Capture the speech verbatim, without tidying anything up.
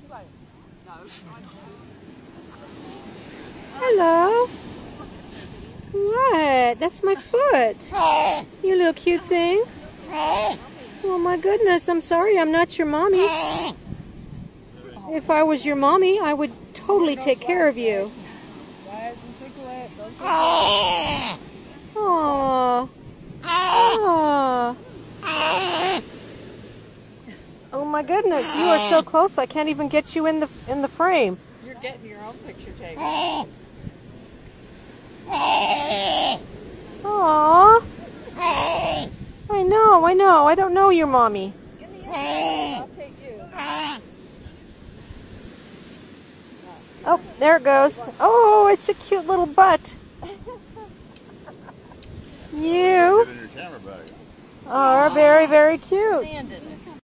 Hello. What? That's my foot. You little cute thing. Oh my goodness, I'm sorry I'm not your mommy. If I was your mommy, I would totally take care of you. Aww. Aww. Oh my goodness, you are so close I can't even get you in the in the frame. You're getting your own picture taken. Aww. I know, I know. I don't know your mommy. Give me your I'll take you. Oh, there it goes. Oh, it's a cute little butt. You are very, very cute.